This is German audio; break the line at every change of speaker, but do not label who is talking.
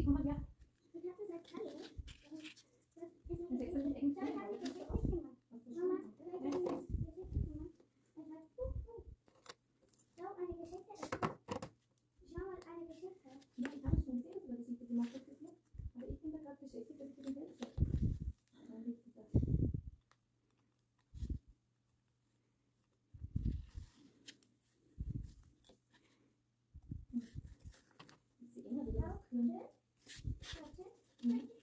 Guck mal, ja.
Ich hatte seit Tagen.
In 6 Minuten eng.
Mama, schau eine Geschichte. Schau mal eine Geschichte.
Ja, ich habe schon gesehen, dass du eine Geschichte gemacht hast. Aber ich bin da gerade beschäftigt, dass ich dir den Geld schaffe. Dann liegt das. Ist sie enger, oder?
Warte.
Mhm.